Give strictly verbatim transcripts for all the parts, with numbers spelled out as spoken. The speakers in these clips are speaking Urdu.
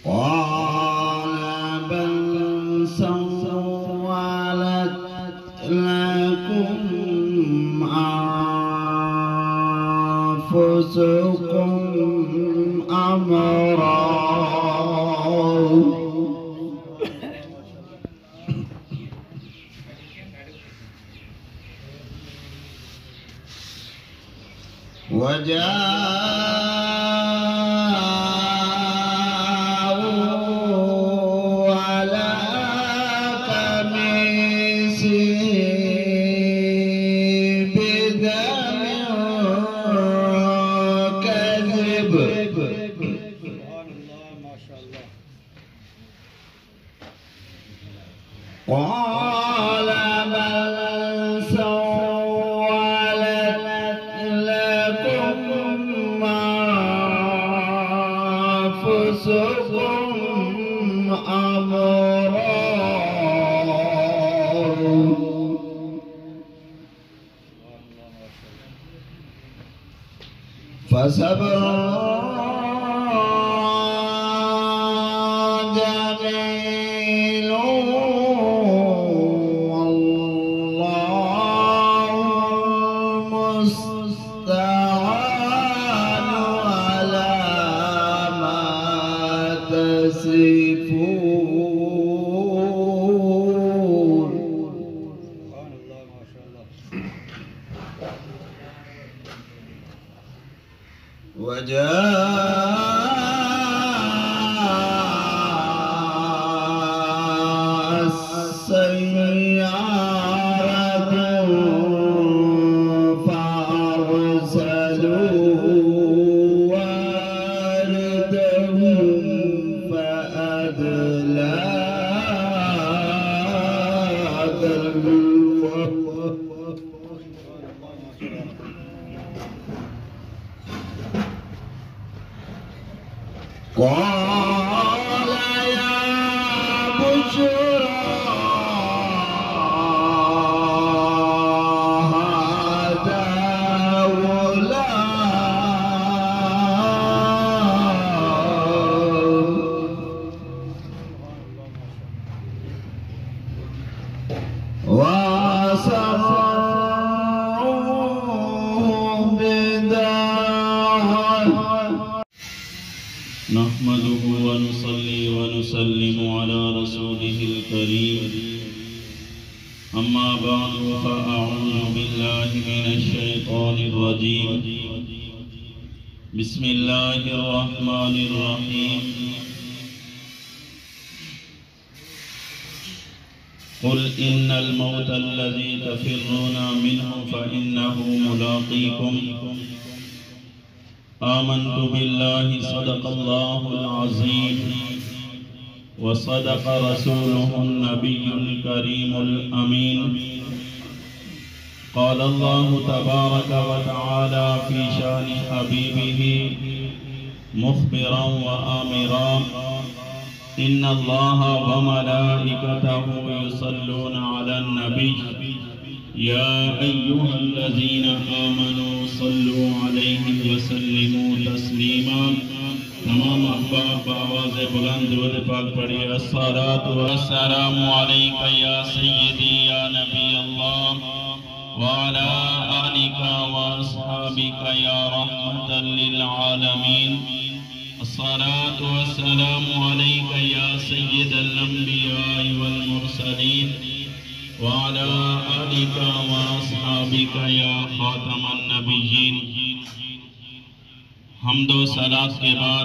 قال بل سولت لكم أنفسكم أمرا وجاءوا على قميصه بدم كذب قال بل سولت لكم أنفسكم أمرا فصبر جميل والله المستعان على ما تصفون. وجاء السيارة فأرسلوا واردهم فأدلى دلوه قال يا بشرى هذا غلام وأسروه بداعة. نحمده ونصلي ونسلم على رسوله الكريم. أما بعد فأعوذ بالله من الشيطان الرجيم. بسم الله الرحمن الرحيم. قل إن الموت الذي تفرون منه فإنه ملاقيكم. آمنت بالله صدق الله العظيم وصدق رسوله النبي الكريم الأمين. قال الله تبارك وتعالى في شان حبيبه مخبرا وآمرا إن الله وملائكته يصلون على النبي يا أيها الذين آمنوا صلوا عليه وسلموا تسلیما. تمام احباب آواز بلند درود پاک پڑھیے. الصلاة والسلام علیک یا سیدی یا نبی اللہ وعلى آلك وأصحابك يا رحمة للعالمين. الصلاة والسلام عليك يا سيد الأنبياء والمرسلين وعلى آلك وأصحابك يا خاتم النبيين. حمد و صلاة کے بعد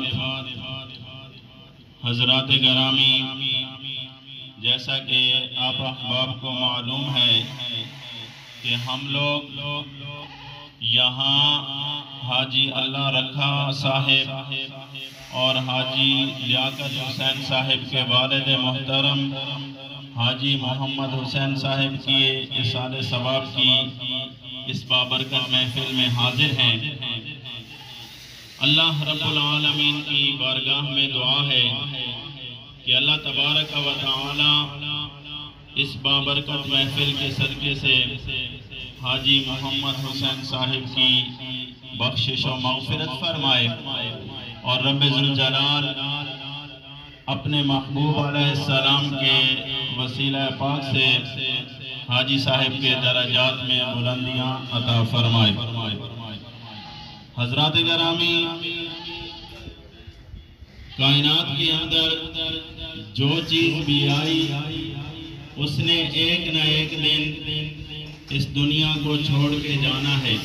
حضرات گرامی، جیسا کہ آپ احباب کو معلوم ہے کہ ہم لوگ یہاں حاجی اللہ رکھا صاحب اور حاجی لیاقت حسین صاحب کے والد محترم حاجی محمد حسین صاحب کی اصال ثواب کی اس بابرکت محفل میں حاضر ہیں. اللہ رب العالمین کی بارگاہ میں دعا ہے کہ اللہ تبارک و تعالی اس بابرکت محفل کے صدقے سے حاجی محمد حسین صاحب کی بخشش و مغفرت فرمائے اور رب ذوالجلال اپنے محبوب علیہ السلام کے وسیلہ پاک سے حاجی صاحب کے درجات میں بلندیاں عطا فرمائے۔ حضرات گرامی، کائنات کے اندر جو چیز بھی آئی اس نے ایک نہ ایک دن اس دنیا کو چھوڑ کے جانا ہے۔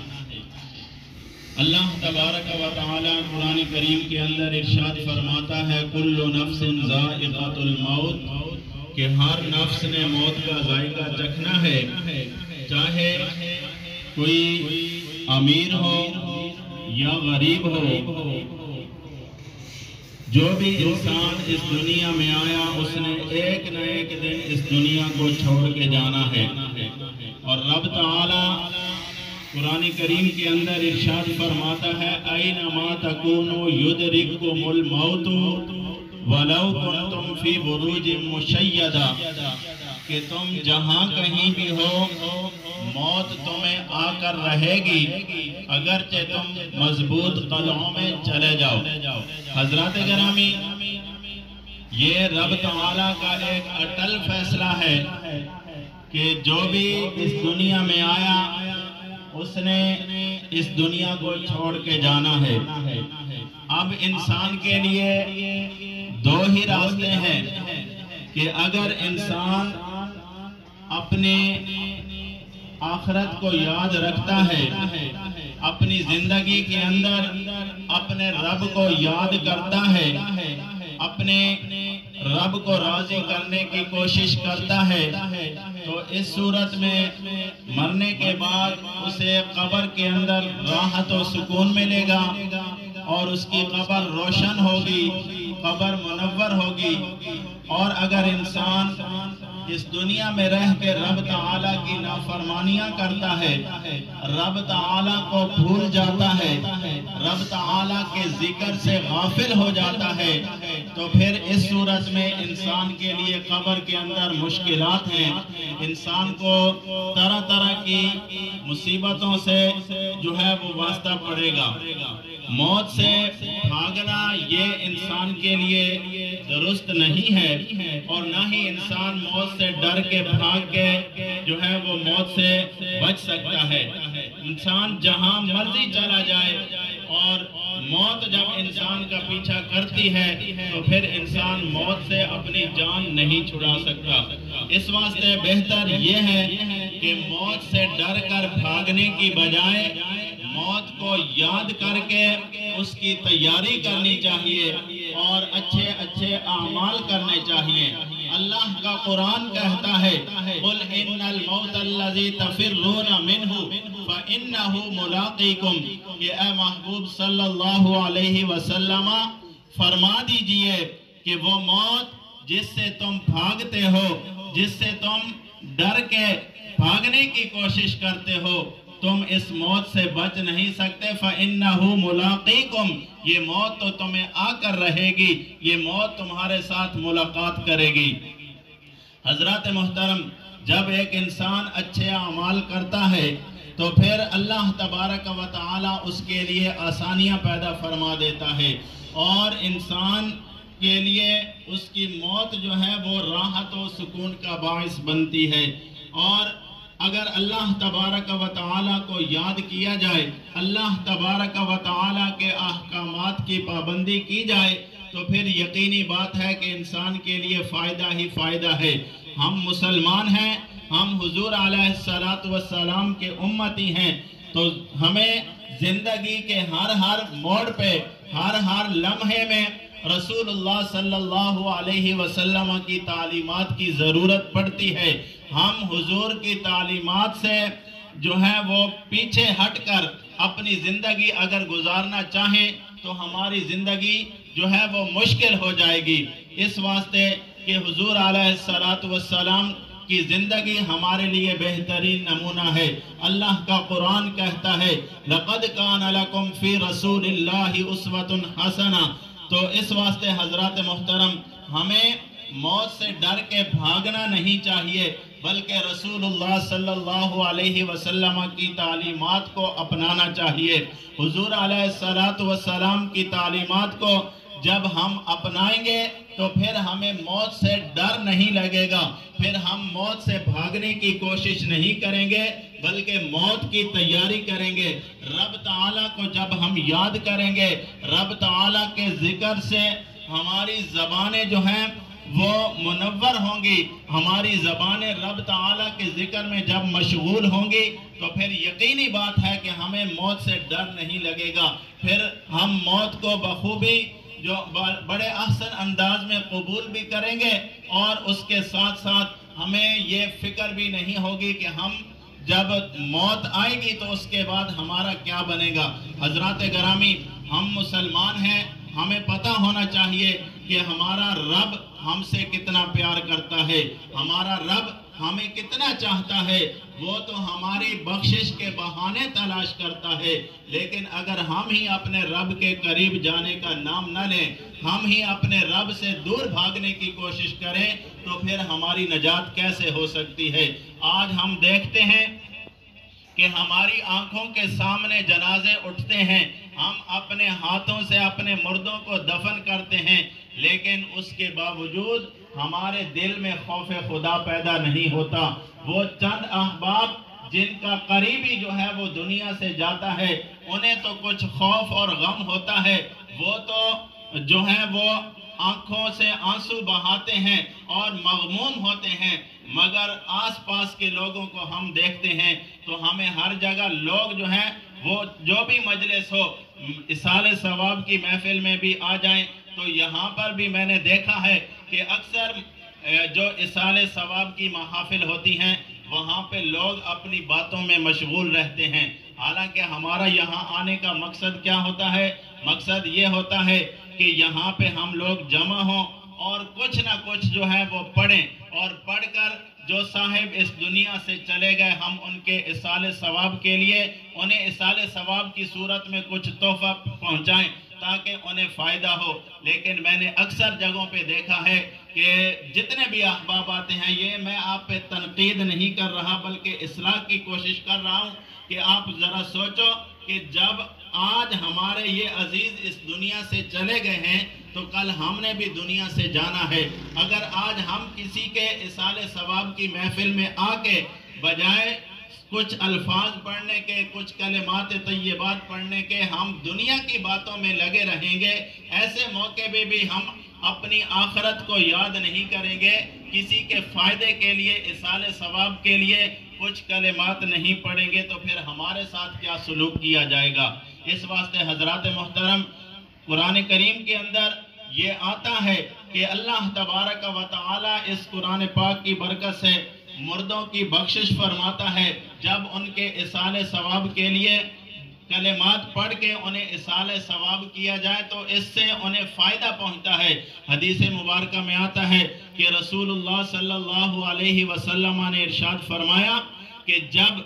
اللہ تبارک و تعالی قرآن کریم کے اندر ارشاد فرماتا ہے کل نفس ذائقۃ الموت، کہ ہر نفس نے موت کا ذائقہ چکھنا ہے، چاہے کوئی امیر ہو یا غریب ہو۔ جو بھی انسان اس دنیا میں آیا اس نے ایک نہ ایک دن اس دنیا کو چھوڑ کے جانا ہے۔ اور رب تعالی قرآن کریم کے اندر ارشاد فرماتا ہے اینما تکونوا یدرککم الموت ولو کنتم فی بروج مشیدہ، کہ تم جہاں کہیں بھی ہو موت تمہیں آ کر رہے گی اگرچہ تم مضبوط قلعوں میں چلے جاؤ۔ حضرات گرامی، یہ رب تعالیٰ کا ایک اٹل فیصلہ ہے کہ جو بھی اس دنیا میں آیا اس نے اس دنیا کو چھوڑ کے جانا ہے۔ اب انسان کے لیے دو ہی راستے ہیں کہ اگر انسان اپنے آخرت کو یاد رکھتا ہے، اپنی زندگی کے اندر اپنے رب کو یاد کرتا ہے، اپنے رب کو راضی کرنے کی کوشش کرتا ہے، تو اس صورت میں مرنے کے بعد اسے قبر کے اندر راحت و سکون ملے گا اور اس کی قبر روشن ہوگی، قبر منور ہوگی۔ اور اگر انسان اس دنیا میں رہ کے رب تعالیٰ کی نافرمانیاں کرتا ہے، رب تعالیٰ کو بھول جاتا ہے، رب تعالیٰ کے ذکر سے غافل ہو جاتا ہے، تو پھر اس صورت میں انسان کے لیے قبر کے اندر مشکلات ہیں۔ انسان کو طرح طرح کی مصیبتوں سے جو ہے وہ واسطہ پڑے گا۔ موت سے بھاگنا یہ انسان کے لیے درست نہیں ہے، اور نہ ہی انسان موت سے ڈر کے بھاگ کے جو ہے وہ موت سے بچ سکتا ہے۔ انسان جہاں مرضی چلا جائے اور موت جب انسان کا پیچھا کرتی ہے تو پھر انسان موت سے اپنی جان نہیں چھڑا سکتا۔ اس واسطے بہتر یہ ہے کہ موت سے ڈر کر بھاگنے کی بجائے موت کو یاد کر کے اس کی تیاری کرنی چاہیے اور اچھے اچھے اعمال کرنے چاہیے۔ اللہ کا قرآن کہتا ہے قُلْ إِنَّ الْمَوْتَ الَّذِي تَفِرُّونَ مِنْهُ فَإِنَّهُ مُلَاقِيكُمْ، کہ اے محبوب صلی اللہ علیہ وسلم فرما دیجئے کہ وہ موت جس سے تم بھاگتے ہو، جس سے تم ڈر کے بھاگنے کی کوشش کرتے ہو، تم اس موت سے بچ نہیں سکتے۔ فَإِنَّهُ مُلَاقِيكُمْ، یہ موت تو تمہیں آ کر رہے گی، یہ موت تمہارے ساتھ ملاقات کرے گی۔ حضرات محترم، جب ایک انسان اچھے اعمال کرتا ہے تو پھر اللہ تبارک و تعالی اس کے لیے آسانیاں پیدا فرما دیتا ہے، اور انسان کے لیے اس کی موت جو ہے وہ راحت و سکون کا باعث بنتی ہے۔ اور اگر اللہ تبارک و تعالیٰ کو یاد کیا جائے، اللہ تبارک و تعالیٰ کے احکامات کی پابندی کی جائے، تو پھر یقینی بات ہے کہ انسان کے لیے فائدہ ہی فائدہ ہے۔ ہم مسلمان ہیں، ہم حضور علیہ السلام کے امتی ہیں، تو ہمیں زندگی کے ہر ہر موڑ پہ، ہر ہر لمحے میں رسول اللہ صلی اللہ علیہ وسلم کی تعلیمات کی ضرورت پڑتی ہے۔ ہم حضور کی تعلیمات سے جو ہے وہ پیچھے ہٹ کر اپنی زندگی اگر گزارنا چاہیں تو ہماری زندگی جو ہے وہ مشکل ہو جائے گی۔ اس واسطے کہ حضور علیہ السلام کی زندگی ہمارے لیے بہترین نمونہ ہے۔ اللہ کا قرآن کہتا ہے لَقَدْ كَانَ لَكُمْ فِي رَسُولِ اللَّهِ أُسْوَةٌ حَسَنَةٌ۔ تو اس واسطے حضرات محترم ہمیں موت سے ڈر کے بھاگنا نہیں چاہیے، بلکہ رسول اللہ صلی اللہ علیہ وسلم کی تعلیمات کو اپنانا چاہیے۔ حضور علیہ السلام کی تعلیمات کو جب ہم اپنائیں گے تو پھر ہمیں موت سے ڈر نہیں لگے گا، پھر ہم موت سے بھاگنے کی کوشش نہیں کریں گے بلکہ موت کی تیاری کریں گے۔ رب تعالیٰ کو جب ہم یاد کریں گے، رب تعالیٰ کے ذکر سے ہماری زبانیں جو ہیں وہ منور ہوں گی، ہماری زبانیں رب تعالیٰ کے ذکر میں جب مشغول ہوں گی تو پھر یقینی بات ہے کہ ہمیں موت سے ڈر نہیں لگے گا، پھر ہم موت کو بخوبی جو بڑے احسن انداز میں قبول بھی کریں گے، اور اس کے ساتھ ساتھ ہمیں یہ فکر بھی نہیں ہوگی کہ ہم جب موت آئے گی تو اس کے بعد ہمارا کیا بنے گا۔ حضرات گرامی، ہم مسلمان ہیں، ہمیں پتہ ہونا چاہیے کہ ہمارا رب ہم سے کتنا پیار کرتا ہے، ہمارا رب ہمیں کتنا چاہتا ہے۔ وہ تو ہماری بخشش کے بہانے تلاش کرتا ہے، لیکن اگر ہم ہی اپنے رب کے قریب جانے کا نام نہ لیں، ہم ہی اپنے رب سے دور بھاگنے کی کوشش کریں تو پھر ہماری نجات کیسے ہو سکتی ہے۔ آج ہم دیکھتے ہیں کہ ہماری آنکھوں کے سامنے جنازے اٹھتے ہیں، ہم اپنے ہاتھوں سے اپنے مردوں کو دفن کرتے ہیں، لیکن اس کے باوجود ہمارے دل میں خوف خدا پیدا نہیں ہوتا۔ وہ چند احباب جن کا قریبی جو ہے وہ دنیا سے جاتا ہے، انہیں تو کچھ خوف اور غم ہوتا ہے، وہ تو جو ہے وہ آنکھوں سے آنسو بہاتے ہیں اور مغموم ہوتے ہیں، مگر آس پاس کے لوگوں کو ہم دیکھتے ہیں تو ہمیں ہر جگہ لوگ جو ہیں وہ جو بھی مجلس ہو، اصالِ ثواب کی محفل میں بھی آ جائیں تو یہاں پر بھی میں نے دیکھا ہے کہ اکثر جو اصالِ ثواب کی محافل ہوتی ہیں وہاں پہ لوگ اپنی باتوں میں مشغول رہتے ہیں، حالانکہ ہمارا یہاں آنے کا مقصد کیا ہوتا ہے؟ مقصد یہ ہوتا ہے کہ یہاں پہ ہم لوگ جمع ہوں اور کچھ نہ کچھ جو ہے وہ پڑھیں، اور پڑھ کر جو صاحب اس دنیا سے چلے گئے ہم ان کے اصالِ ثواب کے لیے انہیں اصالِ ثواب کی صورت میں کچھ تحفہ پہنچائیں تاکہ انہیں فائدہ ہو۔ لیکن میں نے اکثر جگہوں پہ دیکھا ہے کہ جتنے بھی احباب آتے ہیں، یہ میں آپ پہ تنقید نہیں کر رہا بلکہ اصلاح کی کوشش کر رہا ہوں کہ آپ ذرا سوچو کہ جب آج ہمارے یہ عزیز اس دنیا سے چلے گئے ہیں تو کل ہم نے بھی دنیا سے جانا ہے۔ اگر آج ہم کسی کے اصالِ ثواب کی محفل میں آ کے بجائے کچھ الفاظ پڑھنے کے، کچھ کلمات طیبات پڑھنے کے ہم دنیا کی باتوں میں لگے رہیں گے، ایسے موقع پہ بھی ہم اپنی آخرت کو یاد نہیں کریں گے، کسی کے فائدے کے لیے اصالِ ثواب کے لیے کچھ کلمات نہیں پڑھیں گے تو پھر ہمارے ساتھ کیا سلوک کیا جائے گا۔ اس واسطے حضرات محترم، قرآن کریم کے اندر یہ آتا ہے کہ اللہ تبارک و تعالی اس قرآن پاک کی برکت سے مردوں کی بخشش فرماتا ہے۔ جب ان کے اصالِ ثواب کے لیے کلمات پڑھ کے انہیں اصالِ ثواب کیا جائے تو اس سے انہیں فائدہ پہنچتا ہے۔ حدیث مبارکہ میں آتا ہے کہ رسول اللہ صلی اللہ علیہ وسلم نے ارشاد فرمایا کہ جب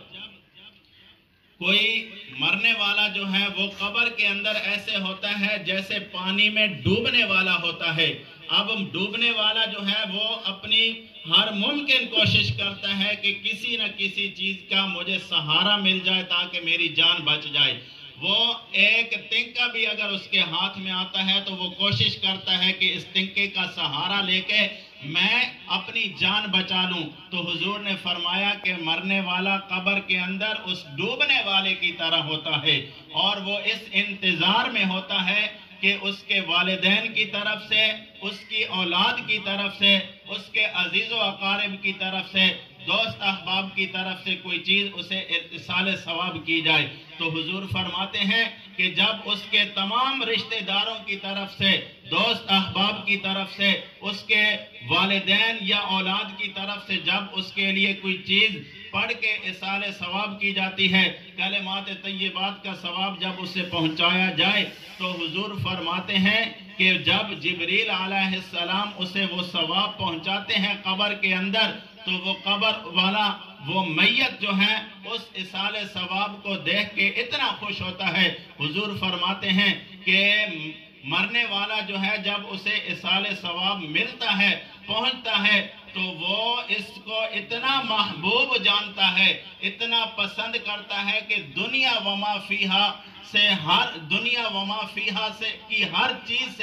کوئی مرنے والا جو ہے وہ قبر کے اندر ایسے ہوتا ہے جیسے پانی میں ڈوبنے والا ہوتا ہے، اب ڈوبنے والا جو ہے وہ اپنی ہر ممکن کوشش کرتا ہے کہ کسی نہ کسی چیز کا مجھے سہارا مل جائے تاکہ میری جان بچ جائے۔ وہ ایک تنکا بھی اگر اس کے ہاتھ میں آتا ہے تو وہ کوشش کرتا ہے کہ اس تنکے کا سہارا لے کے میں اپنی جان بچا لوں۔ تو حضور نے فرمایا کہ مرنے والا قبر کے اندر اس ڈوبنے والے کی طرح ہوتا ہے، اور وہ اس انتظار میں ہوتا ہے کہ اس کے والدین کی طرف سے، اس کی اولاد کی طرف سے، اس کے عزیز و اقارب کی طرف سے، دوست احباب کی طرف سے کوئی چیز اسے اصالِ ثواب کی جائے۔ تو حضور فرماتے ہیں کہ جب اس کے تمام رشتہ داروں کی طرف سے، دوست احباب کی طرف سے، اس کے والدین یا اولاد کی طرف سے جب اس کے لیے کوئی چیز پڑھ کے اصالِ ثواب کی جاتی ہے، کلمات طیبات کا ثواب جب اسے پہنچایا جائے تو حضور فرماتے ہیں کہ جب جبریل علیہ السلام اسے وہ ثواب پہنچاتے ہیں قبر کے اندر تو وہ قبر والا وہ میت جو ہے اس اصالِ ثواب کو دیکھ کے اتنا خوش ہوتا ہے۔ حضور فرماتے ہیں کہ مرنے والا جو ہے جب اسے اصالِ ثواب ملتا ہے، پہنچتا ہے، تو وہ اس کو اتنا محبوب جانتا ہے، اتنا پسند کرتا ہے کہ دنیا وما فیہا سے ہر دنیا وما فیہا سے کی ہر چیز سے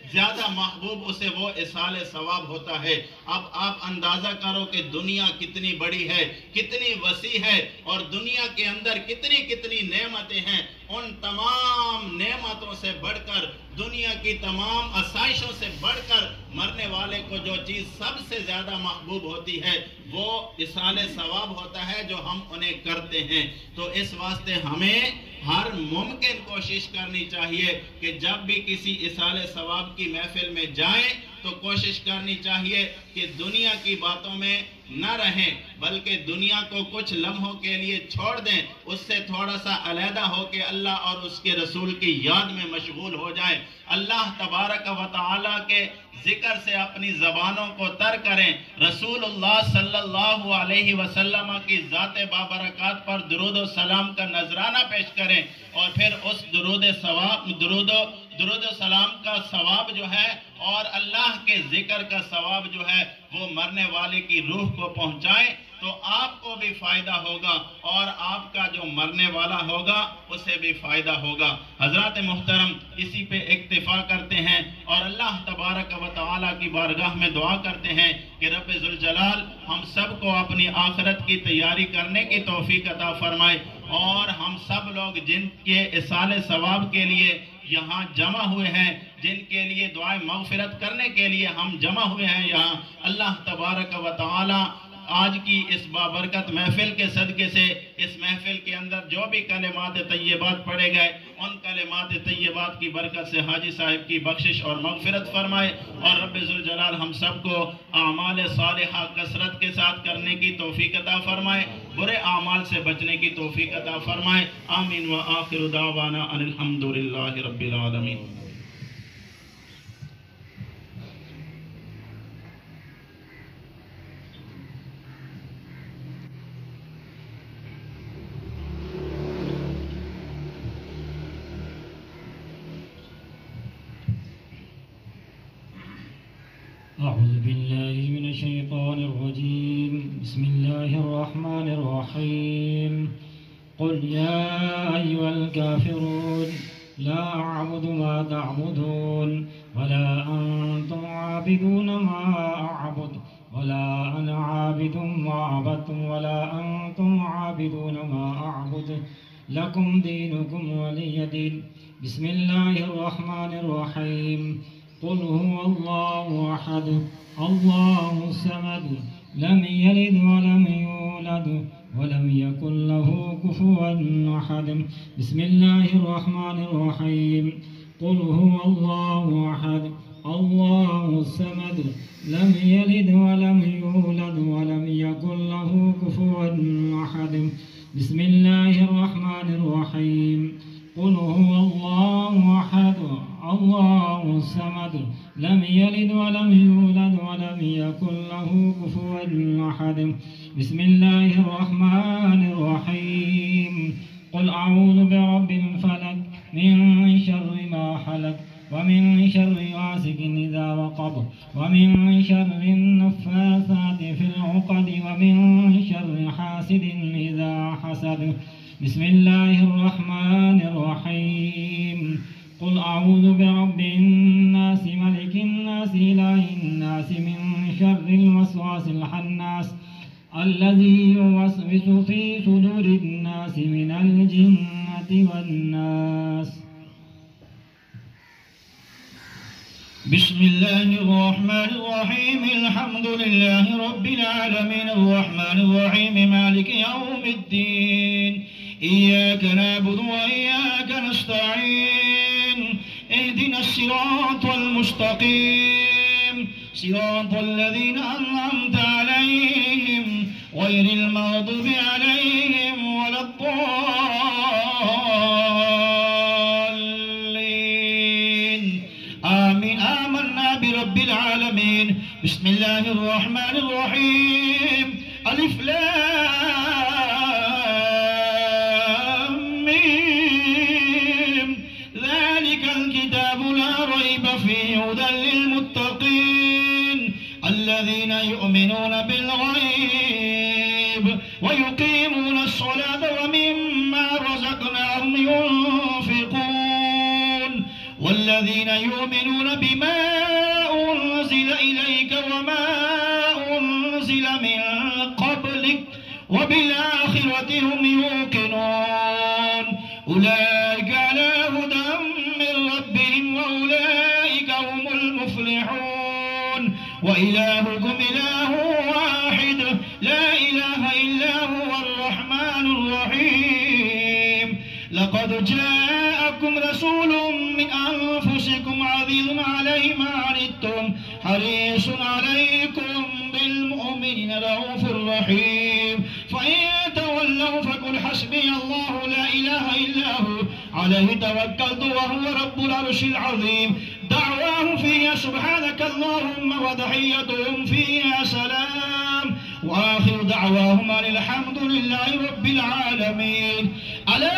زیادہ محبوب اسے وہ اصال ثواب ہوتا ہے۔ اب آپ اندازہ کرو کہ دنیا کتنی بڑی ہے، کتنی وسیع ہے، اور دنیا کے اندر کتنی کتنی نعمتیں ہیں۔ ان تمام نعمتوں سے بڑھ کر، دنیا کی تمام آسائشوں سے بڑھ کر مرنے والے کو جو چیز سب سے زیادہ محبوب ہوتی ہے وہ اصال ثواب ہوتا ہے جو ہم انہیں کرتے ہیں۔ تو اس واسطے ہمیں ہر ممکن کوشش کرنی چاہیے کہ جب بھی کسی اصال ثواب کی محفل میں جائیں تو کوشش کرنی چاہیے کہ دنیا کی باتوں میں نہ رہیں، بلکہ دنیا کو کچھ لمحوں کے لیے چھوڑ دیں، اس سے تھوڑا سا علیحدہ ہو کے اللہ اور اس کے رسول کی یاد میں مشغول ہو جائیں، اللہ تبارک و تعالیٰ کے ذکر سے اپنی زبانوں کو تر کریں، رسول اللہ صلی اللہ علیہ وسلم کی ذات بابرکات پر درود و سلام کا نذرانہ پیش کریں، اور پھر اس درود ثواب درود و درود و سلام کا ثواب جو ہے اور اللہ کے ذکر کا ثواب جو ہے وہ مرنے والے کی روح کو پہنچائیں، تو آپ کو بھی فائدہ ہوگا اور آپ کا جو مرنے والا ہوگا اسے بھی فائدہ ہوگا۔ حضرات محترم، اسی پہ اکتفا کرتے ہیں اور اللہ تبارک و تعالیٰ کی بارگاہ میں دعا کرتے ہیں کہ رب ذوالجلال ہم سب کو اپنی آخرت کی تیاری کرنے کی توفیق عطا فرمائے، اور ہم سب لوگ جن کے اصال ثواب کے لیے یہاں جمع ہوئے ہیں، جن کے لیے دعائیں مغفرت کرنے کے لیے ہم جمع ہوئے ہیں یہاں، اللہ تبارک و تعالی آج کی اس بابرکت محفل کے صدقے سے اس محفل کے اندر جو بھی کلمات طیبات پڑھے گئے ان کلمات طیبات کی برکت سے حاجی صاحب کی بخشش اور مغفرت فرمائے، اور رب ذوالجلال ہم سب کو اعمال صالحہ کثرت کے ساتھ کرنے کی توفیق عطا فرمائے، برے اعمال سے بچنے کی توفیق عطا فرمائے۔ آمین و آخر دعوانا ان الحمدللہ رب العالمین۔ أعوذ بالله من الشيطان الرجيم. بسم الله الرحمن الرحيم. قل يا أيها الكافرون لا أعبد ما تعبدون ولا أنتم عابدون ما أعبد ولا أنا عابد ما عبدتم ولا أنتم عابدون ما أعبد لكم دينكم ولي دين. بسم الله الرحمن الرحيم. قل هو الله أحد الله الصمد لم يلد ولم يولد ولم يكن له كفوا أحد. بسم الله الرحمن الرحيم. قل هو الله أحد الله الصمد لم يلد ولم يولد ولم يكن له كفوا أحد. بسم الله الرحمن الرحيم. قل هو الله أحد الله الصمد لم يلد ولم يولد ولم يكن له كفوا أحد. بسم الله الرحمن الرحيم. قل أعوذ برب الفلق من شر ما خلق ومن شر غاسق إذا وقب ومن شر النفاثات في العقد ومن شر حاسد إذا حسد. بسم الله الرحمن الرحيم. قل أعوذ برب الناس ملك الناس إله الناس من شر الوسواس الخناس الذي يوسوس في صدور الناس من الجنة والناس. بسم الله الرحمن الرحيم. الحمد لله رب العالمين الرحمن الرحيم مالك يوم الدين. إياك نعبد وإياك نستعين. اهدنا الصراط المستقيم صراط الذين أنعمت عليهم غير المغضوب عليهم ولا الضالين. آمين. آمنا برب العالمين. بسم الله الرحمن الرحيم. ألف لام ميم. ذلك الكتاب لا ريب فيه هدى للمتقين الذين يؤمنون بالغيب ويقيمون الصلاة ومما رزقناهم ينفقون. الذين يؤمنون بما أنزل إليك وما أنزل من قبلك وبالآخرة هم يوقنون أولئك على هدى من ربهم وأولئك هم المفلحون وإلهكم إله واحد لا إله إلا هو الرحمن الرحيم لقد جاءكم رسول من أنفسكم عزيز عليه ما عنتم حريص عليكم بالمؤمنين رؤوف رحيم فإن تولوا فقل حسبي الله لا إله إلا هو عليه توكلت وهو رب العرش العظيم دعواهم فيها سبحانك اللهم وتحيتهم فيها سلام وآخر دعواهم أن الحمد لله رب العالمين ألا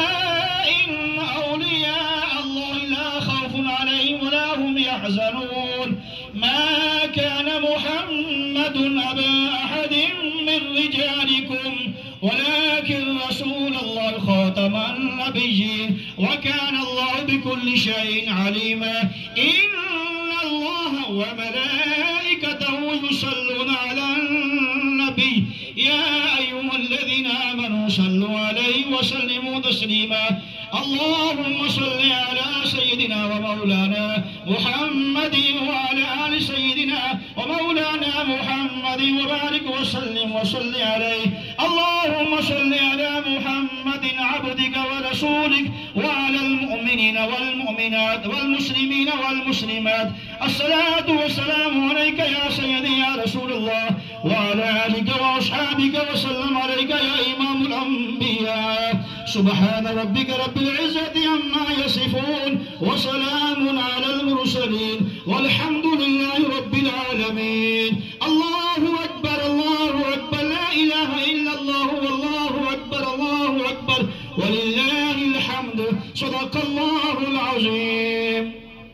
إن أولياء الله لا خوف عليهم ولا هم يحزنون ما كان محمد أبا أحد من رجالكم ولكن رسول الله خاتم النبيين وكان الله بكل شيء عليما إن الله وملائكته يصلون على النبي يا أيها الذين آمنوا صلوا عليه وسلموا تسليما اللهم صل على سيدنا ومولانا محمد وعلى آل سيدنا ومولانا محمد وبارك وسلم وصل عليه اللهم صل على محمد عبدك ورسولك وعلى المؤمنين والمؤمنات والمسلمين والمسلمات الصلاة والسلام عليك يا سيدي يا رسول الله وعلى آلك وأصحابك وسلم عليك يا إمام الأنبياء سبحان ربك رب العزة عما يصفون وسلام على المرسلين والحمد لله رب العالمين الله أكبر الله أكبر لا إله إلا الله والله أكبر الله أكبر ولله الحمد صدق الله العظيم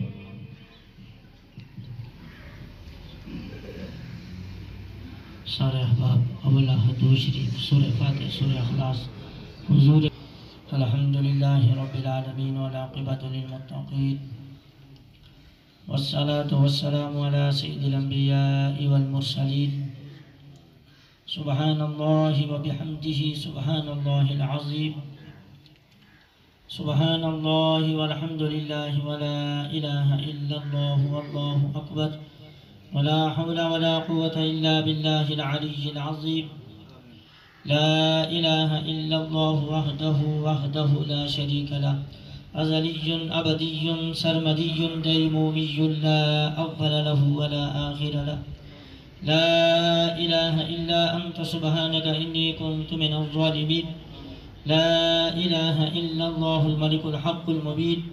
سارے احباب اول حدود شریف سورہ فاتح سورہ اخلاص حضور الحمدللہ رب العالمین والعاقبۃ للمتقین والصلاة والسلام على سید الانبیاء والمرسلین سبحان اللہ وبحمدہ سبحان اللہ العظیم سبحان اللہ والحمدللہ ولا الہ الا اللہ واللہ اکبر ولا حول ولا قوة إلا بالله العلي العظيم لا إله إلا الله وحده وحده لا شريك له أزلي أبدي سرمدي ديمومي لا أول له ولا آخر له لا إله إلا أنت سبحانك إني كنت من الظالمين لا إله إلا الله الملك الحق المبين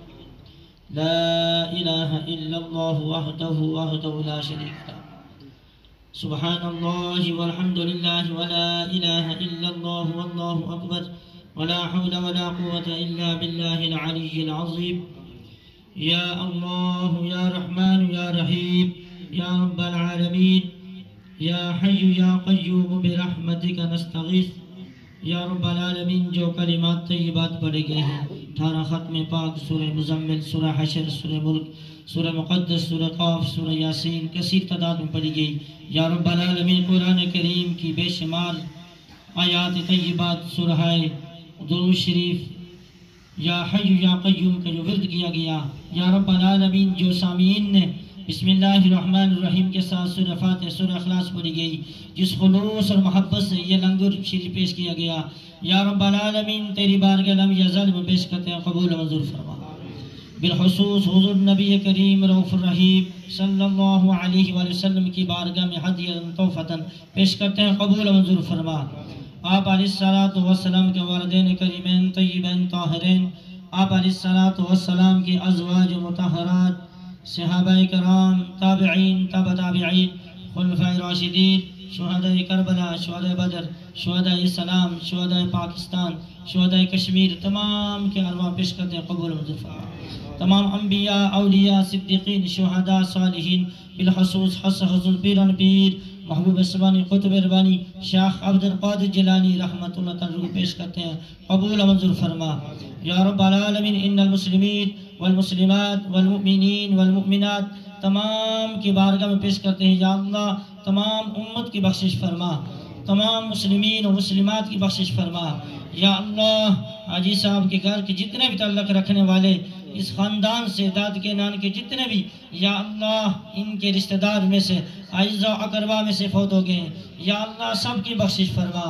لا إله إلا الله وحده وحده لا شريك له سبحان الله والحمد لله ولا إله إلا الله والله أكبر ولا حول ولا قوة إلا بالله العلي العظيم يا الله يا رحمن يا رحيم يا رب العالمين يا حي يا قيوم برحمتك نستغيث یا رب العالمین جو کلمات طیبات پڑھے گئے ہیں اٹھارہ ختم پاک سورہ مزمل سورہ حشر سورہ ملک سورہ مقدس سورہ قاف سورہ یاسین کثیر تعداد میں پڑھی گئی یا رب العالمین قرآن کریم کی بے شمار آیات طیبات سورہ درود شریف یا حی یا قیوم کا جو ورد کیا گیا یا رب العالمین جو سامعین نے بسم اللہ الرحمن الرحیم کے ساتھ سورہ فاتح سورہ اخلاص پڑھی گئی جس خلوص اور محبت سے یہ لنگر شریف پیش کیا گیا یا رب العالمین تیری بارگاہ لم یزل میں پیش کرتے ہیں قبول منظور فرما بالخصوص حضور نبی کریم رؤوف الرحیم صلی اللہ علیہ وآلہ وسلم کی بارگاہ میں ہدیۃ تحفۃ پیش کرتے ہیں قبول منظور فرما آپ علیہ الصلوۃ والسلام کے والدین کریمین طیبین طاہرین آپ علیہ الصلوۃ والسلام کی ازواج مطہرات صحابہ کرام تابعین تبع تابعین خلفاء راشدین شہداء کربلا شہداء بدر شہداء اسلام شہداء پاکستان شہداء کشمیر تمام کے ارواح پیش کرتے ہیں قبول منظور فرما تمام انبیاء اولیاء صدیقین شہداء صالحین بالخصوص حس حضور پیران پیر محبوب سبانی قطب ربانی شیخ عبد القادر جیلانی رحمت اللہ تعالی پیش کرتے ہیں قبول منظور فرما یا رب العالمین ان المسلمین والمسلمات والمؤمنین والمؤمنات تمام کی بارگاہ میں پیش کرتے ہیں یا اللہ تمام امت کی بخشش فرما، تمام مسلمین و مسلمات کی بخشش فرما یا اللہ۔ حاجی صاحب کے گھر کے جتنے بھی تعلق رکھنے والے اس خاندان سے، داد کے نان کے جتنے بھی یا اللہ ان کے رشتہ دار میں سے اعزاء و اقربا میں سے فوت ہو گئے یا اللہ سب کی بخشش فرما۔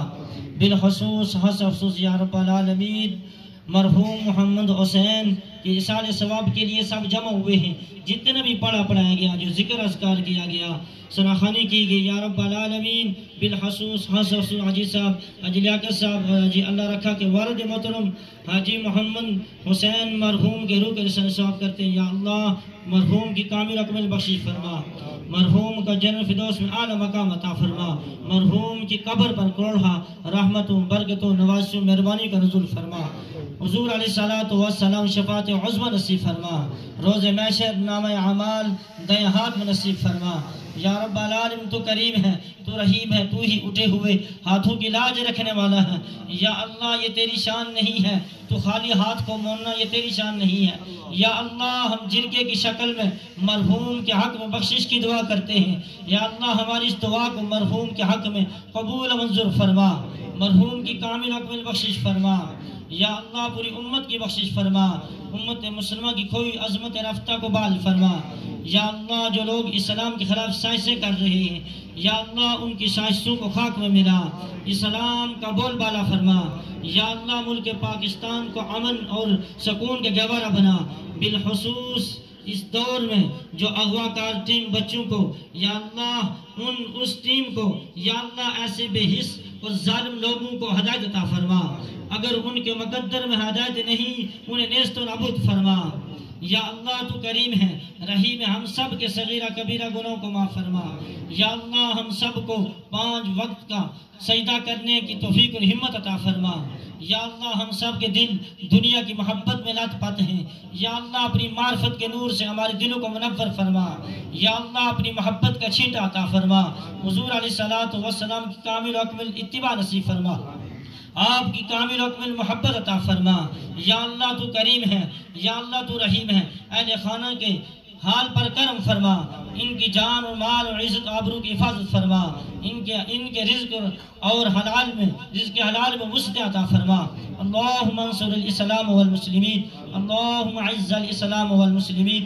بالخصوص حس افسوس یا رب العالمین مرحوم محمد حسین کے اصال ثواب کے لیے سب جمع ہوئے ہیں، جتنے بھی پڑھا پڑھایا گیا، جو ذکر اذکار کیا گیا، سناخانی کی گئی یا رب العالمین۔ بالخصوص حس افسوس حاجی صاحب حاجی لیاقت صاحب حاجی اللہ رکھا کے والد محترم حاجی محمد حسین مرحوم کے روح کے رسالہ ثواب کرتے ہیں یا اللہ مرحوم کی کامل اکمل بخشش فرما، مرحوم کا جنت فردوس میں اعلی مقام عطا فرما، مرحوم کی قبر پر کروڑہ رحمتوں برکتوں نوازشوں مہربانی کا نزول فرما، حضور علیہ الصلوۃ والسلام شفاعت عظمی نصیب فرما، روز محشر نامہ اعمال دائیں ہاتھ میں نصیب فرما یا رب العالمین۔ تو کریم ہے، تو رحیم ہے، تو ہی اٹھے ہوئے ہاتھوں کی لاج رکھنے والا ہے یا اللہ، یہ تیری شان نہیں ہے، تو خالی ہاتھ کو موڑنا یہ تیری شان نہیں ہے یا اللہ۔ ہم جرکے کی شکل میں مرحوم کے حق میں بخشش کی دعا کرتے ہیں یا اللہ، ہماری اس دعا کو مرحوم کے حق میں قبول منظور فرما، مرحوم کی کامل اکمل بخشش فرما یا اللہ، پوری امت کی بخشش فرما، امت مسلمہ کی کوئی عظمت رفتہ کو بال فرما یا اللہ۔ جو لوگ اسلام کے خلاف سائشیں کر رہے ہیں یا اللہ، ان کی سائشوں کو خاک میں ملا، اسلام کا بول بالا فرما یا اللہ، ملک پاکستان کو امن اور سکون کے گہوارہ بنا۔ بالخصوص اس دور میں جو اغوا کار ٹیم بچوں کو یا اللہ، ان اس ٹیم کو یا اللہ ایسے بے حس اور ظالم لوگوں کو ہدایت عطا فرما، اگر ان کے مقدر میں ہدایت نہیں انہیں نیست و نابود فرما یا اللہ۔ تو کریم ہے، رحیم ہے، ہم سب کے صغیرہ کبیرہ گناہوں کو معاف فرما یا اللہ۔ ہم سب کو پانچ وقت کا سجدہ کرنے کی توفیق اور ہمت عطا فرما یا اللہ۔ ہم سب کے دل دنیا کی محبت میں لت پت ہیں یا اللہ، اپنی معرفت کے نور سے ہمارے دلوں کو منور فرما یا اللہ، اپنی محبت کا چھینٹا عطا فرما، حضور علیہ الصلوۃ والسلام کی کامل و اکمل اتباع نصیب فرما، آپ کی کامل و اکمل محبت عطا فرما یا اللہ۔ تو کریم ہے یا اللہ، تو رحیم ہے، اہل خانہ کے حال پر کرم فرما، ان کی جان اور مال اور عزت آبرو کی حفاظت فرما، ان کے ان کے رزق اور حلال میں رزق حلال میں وسعت عطا فرما۔ اللہم انصر الاسلام والمسلمین، اللہم اعز الاسلام والمسلمین،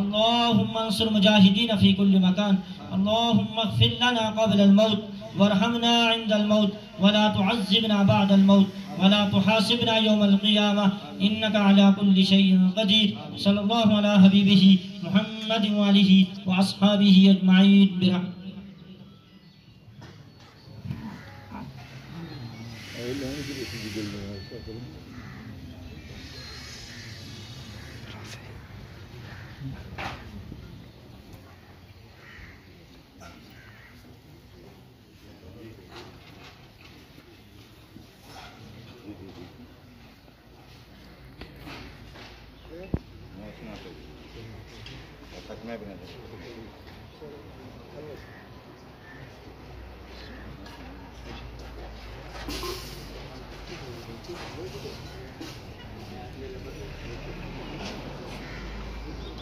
اللہم انصر مجاہدین فی کل مکان، اللہم اغفر لنا قبل الموت وارحمنا عند الموت ولا تعذبنا بعد الموت ولا تحاسبنا يوم القيامة إنك على كل شيء قدير۔ صلی اللہ علی حبیبہ محمد وآلہ وأصحابہ اجمعین برحمتہ۔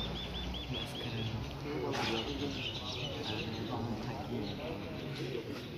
Thank you.